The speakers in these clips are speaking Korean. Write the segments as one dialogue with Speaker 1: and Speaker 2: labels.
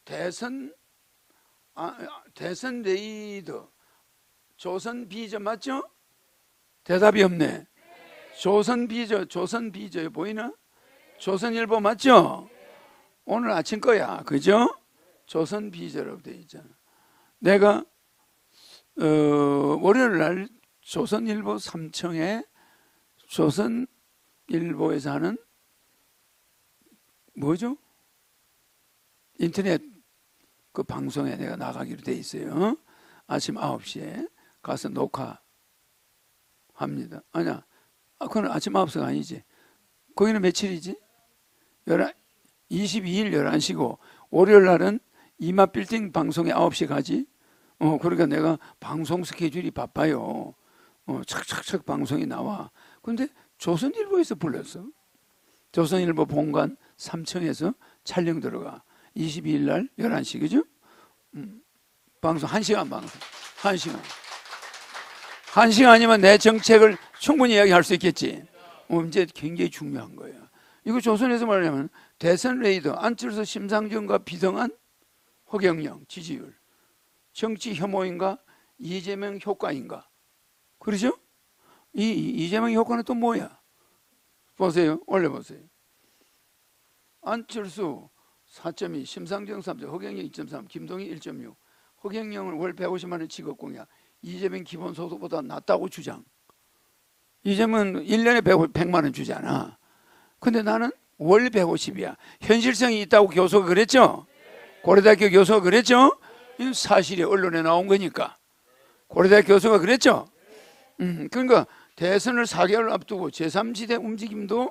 Speaker 1: 대선 레이더 조선 비저 맞죠? 대답이 없네. 조선 비저 보이나? 조선일보 맞죠? 오늘 아침 거야, 그죠? 조선 비저라고 돼 있잖아. 내가 월요일 날 조선일보 3층에 조선일보에서 하는 뭐죠? 인터넷 그 방송에 내가 나가기로 돼 있어요. 아침 9시에 가서 녹화합니다. 아니야, 그건 아침 9시가 아니지. 거기는 며칠이지? 22일 11시고 월요일 날은 이마빌딩 방송에 9시 가지. 그러니까 내가 방송 스케줄이 바빠요. 착착착 방송이 나와. 근데 조선일보에서 불렀어. 조선일보 본관 3층에서 촬영 들어가. 22일 날 11시, 그죠? 방송 1시간 방송. 1시간. 1시간이면 내 정책을 충분히 이야기할 수 있겠지. 이제 굉장히 중요한 거예요. 이거 조선에서 말하자면 대선 레이더 안철수 심상정과 비등한 허경영 지지율, 정치 혐오인가 이재명 효과인가. 그러죠? 이재명 효과는 또 뭐야? 보세요. 올려보세요. 안철수 4.2, 심상정 3.0, 허경영 2.3, 김동희 1.6. 허경영은 월 150만 원 직업 공약, 이재명 기본소득보다 낫다고 주장. 이재명은 1년에 100만 원 주잖아. 근데 나는 월 150이야. 현실성이 있다고 교수가 그랬죠? 고려대학교 교수가 그랬죠? 이건 사실이 언론에 나온 거니까. 고려대학교 교수가 그랬죠? 그러니까 대선을 4개월 앞두고 제3지대 움직임도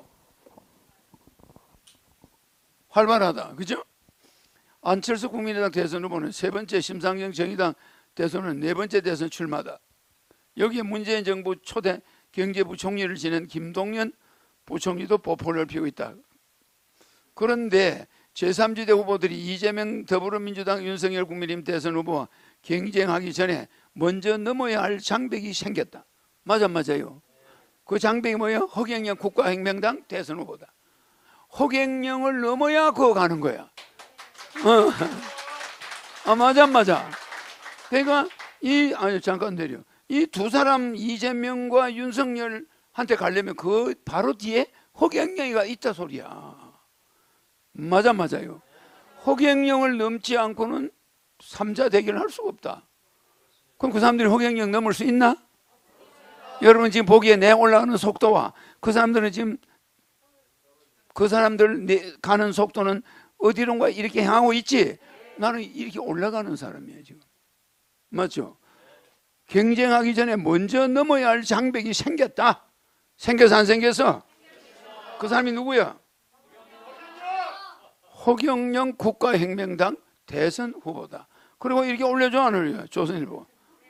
Speaker 1: 활발하다. 그죠? 안철수 국민의당 대선 후보는 세 번째, 심상정 정의당 대선은 네 번째 대선 출마다. 여기에 문재인 정부 초대 경제부총리를 지낸 김동연 부총리도 보폭을 피우고 있다. 그런데 제3지대 후보들이 이재명 더불어민주당 윤석열 국민의힘 대선 후보와 경쟁하기 전에 먼저 넘어야 할 장벽이 생겼다. 맞아요. 그 장벽이 뭐예요? 허경영 국가혁명당 대선 후보다. 허경영을 넘어야 그거 가는 거야. 맞아. 그러니까 잠깐 내려. 이 두 사람 이재명과 윤석열한테 가려면 그 바로 뒤에 허경영이가 있다 소리야. 맞아요. 허경영을 넘지 않고는 3자 대결을 할 수가 없다. 그럼 그 사람들이 허경영 넘을 수 있나? 여러분 지금 보기에 내 올라가는 속도와 그 사람들은 지금 그 사람들 가는 속도는 어디론가 이렇게 향하고 있지. 나는 이렇게 올라가는 사람이에요 지금. 맞죠? 경쟁하기 전에 먼저 넘어야 할 장벽이 생겼다. 생겨서 안 생겨서? 그 사람이 누구야? 허경영 국가혁명당 대선 후보다. 그리고 이렇게 올려줘 안 올려? 조선일보.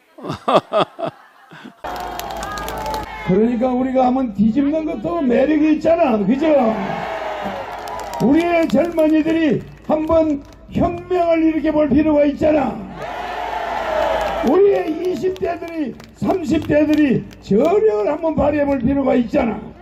Speaker 2: 그러니까 우리가 한번 뒤집는 것도 매력이 있잖아. 그죠? 우리의 젊은이들이 한번 혁명을 일으켜볼 필요가 있잖아. 우리의 20대들이 30대들이 저력을 한번 발휘해볼 필요가 있잖아.